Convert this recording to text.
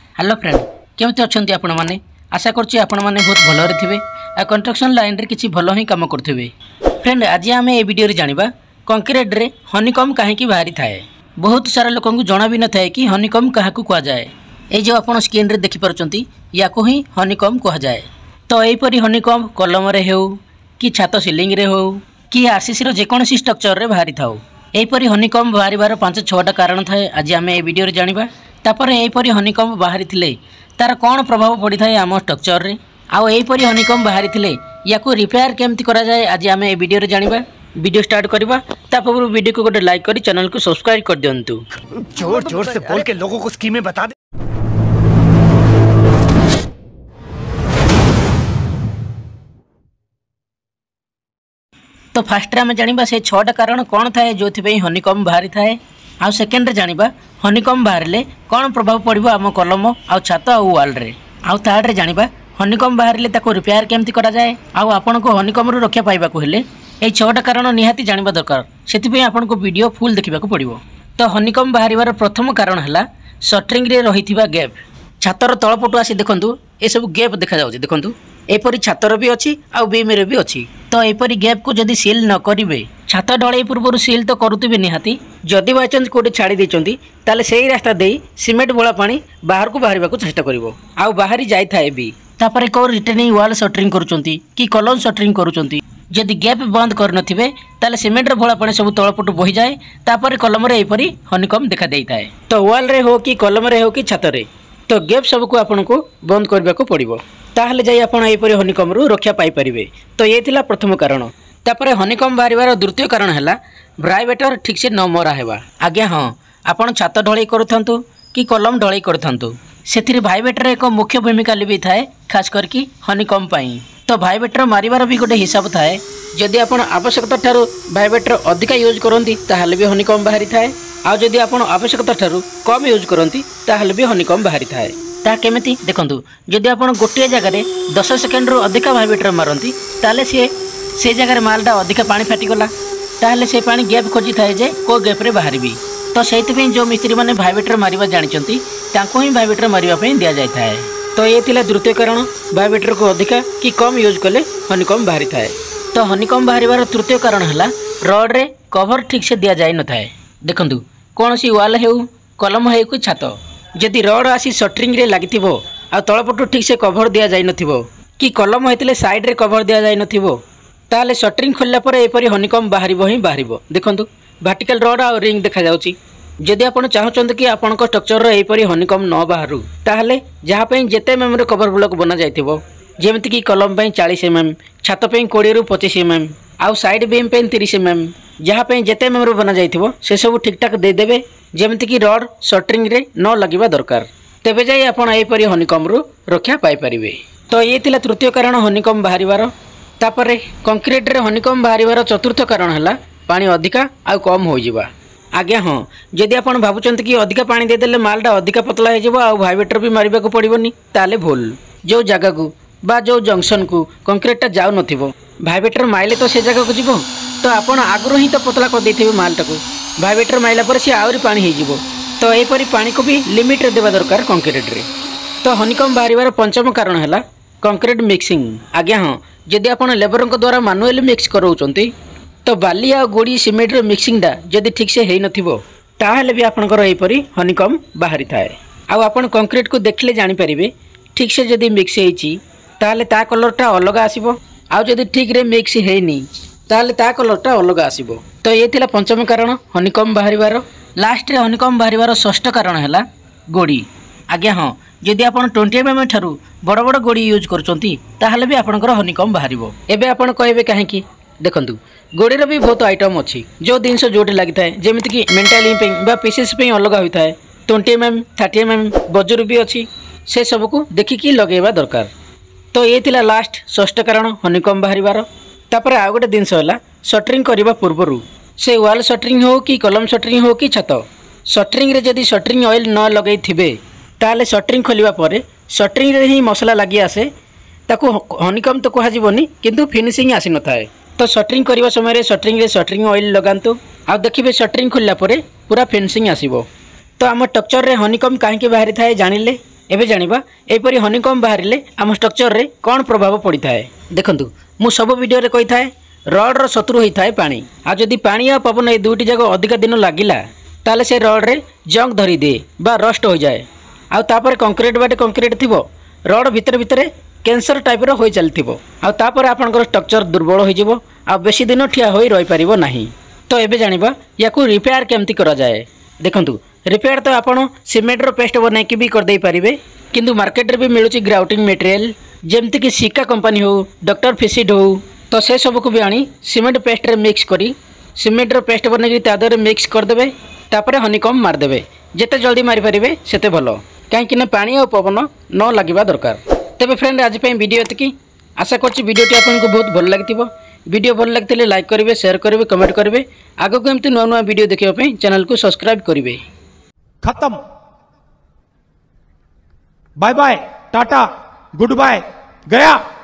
Hello friend केमती अच्छा आपण मैंने आशा करुँच आपण मैंने बहुत भलरे थे आ कंस्ट्रक्शन लाइन रे किसी भल ही कम करुवे। फ्रेंड आज आम ए वीडियो जाना कंक्रीट रे हनीकम कहीं बाहरी थाए। बहुत सारा लोक जना भी न थाए कि हनीकम क्या कहुए। ये जो आप स्क्रीन रे देखिपुंट या ही हनीकम कहुए। तो यहीपरी हनीकम कलम रे हो कि छात सिलिंग रे हो कि आरसीसी जेकोसी स्ट्रक्चर रे बाहरी थाउ। यहीपरी हनीकम बाहर 5-6टा कारण थाए। आज आम ए वीडियो जाना तापर यहीपरी हनीकम बाहरी थिले तार कौन प्रभाव पड़ी थाए आम स्ट्रक्चर रे आउ यहीपरी हनीकम बाहरी थिले या रिपेयर केमती करा जाए आज आम ए वीडियो जाना। वीडियो स्टार्ट करवा तापर वीडियो को गोटे लाइक करी चैनल को सब्सक्राइब कर दियंतु। जोर जोर से बोल के लोगों को स्कीमें बता दे। तो फास्ट आम जाना से 6टा कारण कौन थाए जो हनीकम बाहरी थाए। आउ सेकेंड रे जानिबा हनीकम बाहरले कौन प्रभाव पड़ो आम कलम आउ छात आउ वाल रे। आउ थर्ड रे जानिबा हनीकम बाहरले ताको रिपेयर केमती करा जाए। आउ आपन को हनीकम रो रक्षा पाइबा को हेले ए 6टा कारण निहाती जानिबा दरकार। सेति आपन को वीडियो फुल देखिबा को पड़िबो। तो हनीकम बाहरिबार प्रथम कारण हला शटरिंग रे रहिथिबा गैप। छातर तळपटु आसी देखंतु ए सब गैप देखा जाउछि। देखंतु एपरी छातर भी अच्छी आउ बीम रे भी अच्छी। तो एपरी गैप को जदि सील न करिवे छात ढलाई पूर्व सील तो करुवे निहाती। जदि बाय चांस कोटे छाड़ी देचंती ताले सेही रास्ता देई सीमेंट बोला पानी बाहर को बाहरिबा को चेष्टा करिवो आउ बाहरी जाय थाए भी। तापर को रिटेनिंग वॉल शटरिंग करूचंती कि कॉलम शटरिंग करूचंती जदि गैप बंद कर नथिबे ताले सीमेंट रे भोला पानी सब तळपटु बही जाए। तापर कॉलम रे एपरी हनीकम देखा देई थाए। तो वॉल रे हो कि कॉलम रे हो कि छात रे तो गैप सब को आपन को बंद करबा को पड़िबो। ताहले जाई आपण एपरी हनीकम रु रक्षा पाई परिबे। तो ये थिला प्रथम कारण। तापर हनीकम बाहरिबार द्वितीय कारण हला ब्राइवेटर ठीक से न मरा हेबा। आज्ञा हाँ आपण छात ढलाई करूथंतु कि कलम ढलाई करूथंतु सेथिरे भाइब्रेटर एक मुख्य भूमिका लिबी थाए खास करके हनीकम पाई। तो भाइब्रेटर मारिबार भी गोटे हिसाब थाए। जदि आपण आवश्यकता ठारू भाइब्रेटर अधिका यूज करंती ताहले भी हनीकम बाहरी थाए। आ जदि आपण आवश्यकता ठारू कम यूज करंती ताहले भी हनीकम बाहरी थाए। ता केमिति देखंतु जदि आपण गोटे जगह रे 10 सेकेंड रु अधिका भाइब्रेटर मारंती ताले से जगह मालटा अधिका पानी फाटिगला ताहले से पानी गैप खोजी थाए जे को गैप रे बाहरिबी। तो सेइथिपे जो मिस्त्री माने भाइब्रेटर मारिबा जानिचंती तांको ही भाइब्रेटर मारिबा पई दिया जाय थाए। तो ये थिला द्वितीय कारण भाइब्रेटर को अधिका कि कम यूज कले हनीकम बाहरी थाए। तो हनीकम बाहरिबार तृतीय कारण हला रड रे कवर ठीक से दिया जाय न थाए। देखंतु कोनसी वाल हेउ कलम हेउ कि छात जदि रड आसी शटरिंग रे लागिथिबो आ तळपटु ठीक से कवर दिया जाय नथिबो कि कलम हेतिले साइड रे कवर दिया जाय नथिबो ताले शटरिंग खोलला पर एपरी हनीकम बाहरिबो ही बाहरिबो। देखंतु वर्टिकल रड आ रिंग देखा जाउची। जदि आपण चाहचंद कि आपण को स्ट्रक्चर रे एपरी हनीकम न बाहरु ताहले जहा पई जेते एमएम रे कवर ब्लॉक बना जायथिबो जेमति कि कलम पई 40 एमएम छात पई 20 रु 25 एमएम आउ साइड बीम पई 30 एमएम जहा पई जेते एमएम रे बना जायथिबो से सब ठीक ठाक दे देबे जेमति कि रड शटरिंग रे न लगिबा दरकार। तेबे जाई आपण एपरी हनीकम रु रक्षा पाई परिबे। तो ये थिला तृतीय कारण हनीकम बाहरिबार। तापर कंक्रीट रे हनीकम बाहरिबार चतुर्थ कारण हला पानी अधिका आ कम हो जिबा। आज्ञा हाँ जदि आपण भाबुचंत कि अधिका पानी दे देले मालटा अधिका पतला हो जिवो आ भाइब्रेटर भी मारिबा को पड़िबोनी ताले भूल। जो जगह को बा जो जंक्शन को कंक्रीटटा जाउ नथिबो भाइब्रेटर माइले तो से जगह को जिवो। तो आपण आगरो ही तो पतला कर देथिबे मालटा को भाइब्रेटर माइला पर से आउरी पानी हो जिवो। तो एपरी पानी को भी लिमिट रे देबा दरकार कंक्रीट रे। तो हनीकम बाहरिबार पंचम कारण हला कंक्रीट मिक्सिंग। आज्ञा हाँ जदि आपण लेबर द्वारा मैनुअली मिक्स कराउचंती तो बाली आ गोड़ी सीमेंट रो मिक्सिंगटा जदि ठीक से हेई नथिबो ताहले भी आपनकर एपरी हनीकम बाहरी थाए। आ आपण कंक्रीट को देखले जानि परिबे ठीक से जदि मिक्स हेइची ताहले ता कलरटा अलग आसीबो आ जदि ठीक रे मिक्स हेइनी ताहले ता कलरटा अलग आसीबो। तो ये थिला पंचम कारण हनीकम बाहरिबार। लास्ट रे हनीकम बाहरिबार षष्ठ कारण हला गोड़ी। आज्ञा हाँ जदि आपण 20 एमएम ठारू बड़ बड़ गोड़ी यूज करचंती ताहले भी आपनकर हनीकम बाहरिबो। एबे आपण कहबे काहेकि देखंतु गोड़ीर भी बहुत आइटम अच्छी जो जिनस जोटे लगी थाए जेमिति कि मेंटालिंग पीसेस पे अलग होता है 20 एमएम 30 एमएम बजूर भी अच्छी से सब को देखिकी लगेबा दरकार। तो ये थिला लास्ट षष्ठ कारण हनीकम बाहरिबार। तापर आ गोटे जिनस होला शटरिंग करबा पूर्वरु से वाल शटरिंग हो कि कलम शटरिंग हो कि छात शटरिंग रे जदि शटरिंग ऑयल न लगई थिबे ताले शटरिंग खोलिबा परे शटरिंग रे ही मसला लागि आसे ताको हनीकम तो कहा जीवनी किंतु फिनिशिंग आसी न थाए। तो शटरिंग करबा समय रे शटरिंग ऑयल लगांतु आ देखिबे शटरिंग खोलला परे पूरा फिनिशिंग आसीबो। तो आम स्ट्रक्चर रे हनीकम काहेकि बाहरी थाए जानिले एबे जानिबा एपरी हनीकॉम्ब बाहरिले आम स्ट्रक्चर रे कौन प्रभाव पड़ी थाए। देखंतु मु सब वीडियो रे कही थाए रड रो शत्रु होई थाए पानी। आ जदि पानी आ पवन ए दुईटी जगह अधिक दिन लागिला ताले से रड रे जंग धरी दे बा रस्ट हो जाए। आ तापर कंक्रीट बाटे कंक्रीट थिबो रड भितर भितर कैंसर टाइप रो होई चलथिबो। आ तापर आपनकर स्ट्रक्चर दुर्बल हो जिवो आ बेसी दिन ठिया होई रहि परिबो नाही। तो एबे जानिबा याकू रिपेयर केमती करा जाए। देखंतु रिपेयर तो आपण सीमेंट रो पेस्ट बनै के भी कर दे पारिबे किंतु मार्केट रे भी मिलुची ग्राउटिंग मटेरियल जेमति कि सिका कंपनी हो डॉक्टर फिसिड हो तो से सब को भी आनी सीमेंट पेस्ट रे मिक्स करी सीमेंट रो पेस्ट बनै के तादरे मिक्स कर देबे तापरे हनीकॉम्ब मार देबे। जेते जल्दी मारी पारिबे सेते भलो काहेकि ना पानी और पवन न लागिबा दरकार। तेबे फ्रेंड आज पे वीडियो एतकी आशा करछि वीडियोटी आपनको बहुत भल लागिथिबो। वीडियो भल लागथिले लाइक करिवे शेयर करिवे कमेंट करिवे आगो को एमती नुआ नुआ वीडियो देखिबा पे चैनल को सब्सक्राइब करिवे। खत्म। Bye bye tata good bye गया।